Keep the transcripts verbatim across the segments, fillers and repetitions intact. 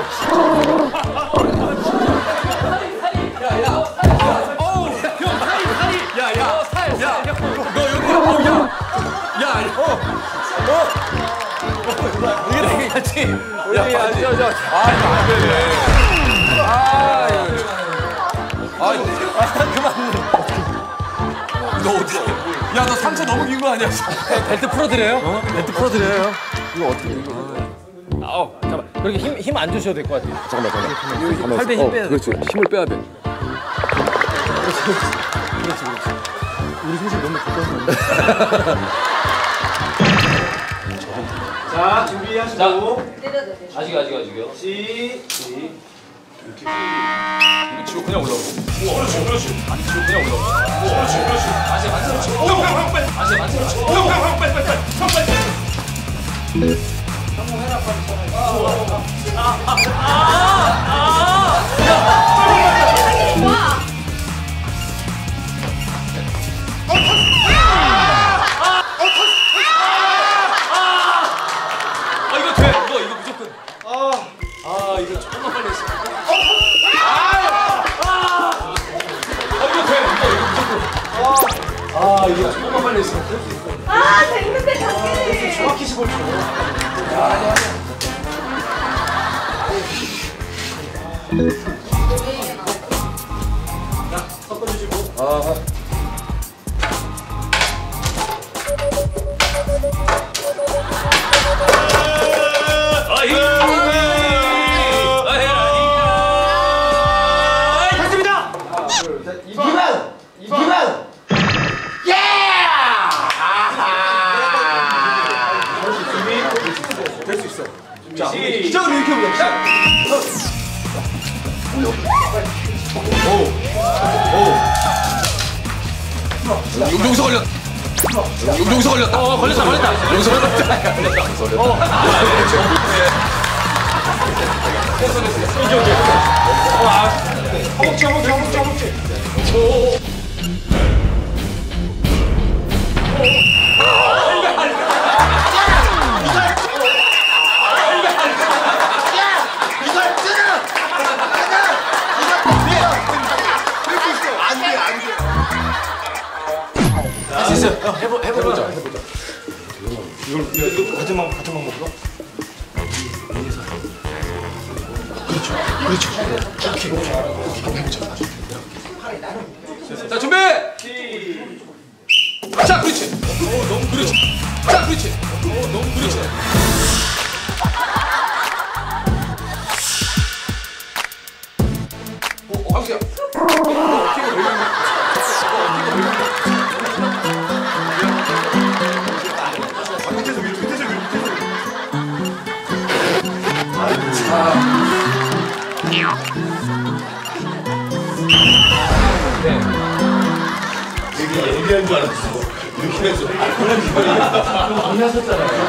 야, 야, 저, 저. 아, 안 되네. 아, 아, 그만. 너 어떻게? 야, 너 상처 너무 긴 거 아니야? 벨트 풀어드려요? 어? 벨트 풀어드려요. 이거 어떻게? 이거. 아우, 잠깐. 그렇게 힘 힘 안 주셔도 될 것 같아요. 잠깐만, 잠깐만. 팔 배 힘 어, 빼야 돼. 그렇지, 힘을 빼야 돼. 그렇지, 그렇지, 그렇지. 우리 소식 너무 가까웠는데. 자, 준비하시고. 아직, 아직, 아직요. 시. 시. 이거 치고 그냥 올라오고. 그렇지, 그렇지. 아니, 치고 그냥 올라오고. 그렇지, 그렇지. 다시 만들어. 형, 형, 형, 빨리. 다시 만들어. 형, 형, 형, 빨리, 빨리, 빨리. 형, 빨리. 성공해라, 빨리. 아, 아, 아, 아. 야, 와. 아, 이게 조금만 빨리 했으면 될 수 있어. 아, 됐는데 당연히. 정확히 십오 초. 야, 자, 섞어주시고. 아. 됐습니다. 하나, 둘, 셋. 이기만, 이기만. 될 수 있어. 자, 기적으로 이렇게 보자. 오, 오. 용서 걸렸. 용서 걸렸다. 어, 걸렸다, 걸렸다. 용서 걸렸다. 어. 이게 오케이. 어, 아, 허벅지, 허벅지, 허벅지, 허벅지. 오. 해보 해보자 해보자. 이걸 이거 같은 방 같은 방법으로. 그렇죠. 그렇죠. 오케이 오케이. 한번 해보자. 자 준비. 자 그렇지. 오 너무 그렇지. 자 그렇지. 오 너무 그렇지. 오 황수야. 되게 예리한 줄 알았어. 이렇게 했어. 안 하셨잖아요.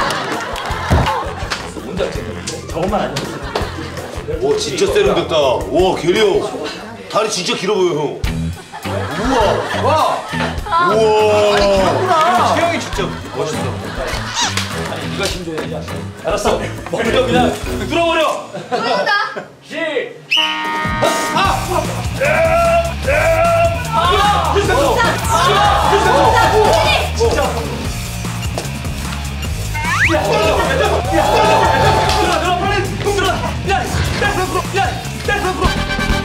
혼자 찍는데. 저것만 아니었어요. 와 진짜 세련됐다. 와 게리형 다리 진짜 길어 보여 형. 우와. 와. 우와. 태형이 진짜 멋있어. 아니 네가 힘줘야지 않아? 알았어. 먼저 그냥 뚫어버려. 들어온다. 시. 아! 아! 됐어. 됐어. 진짜. 야, 들어, 들어, 빨리 들어. 야, 댄스 프로, 야, 댄스 프로.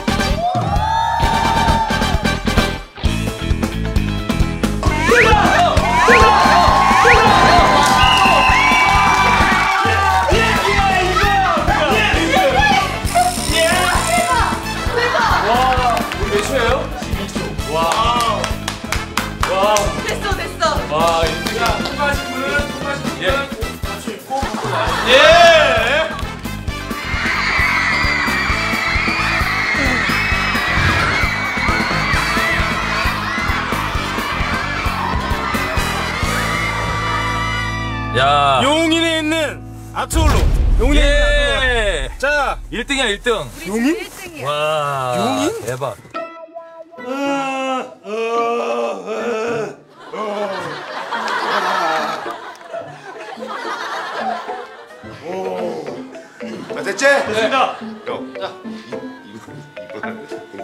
됐어, 됐어. 와, 야, 통과하신 분은 통과하신 분은 할수 있고 예. 야. 용인에 있는 아트홀로. 용인에 예. 있는 아트홀로. 자, 일 등이야, 일 등. 용인? 일 등이야. 와. 용인? 대박. 됐지? 됐습니다. 형. 자. 이거 이거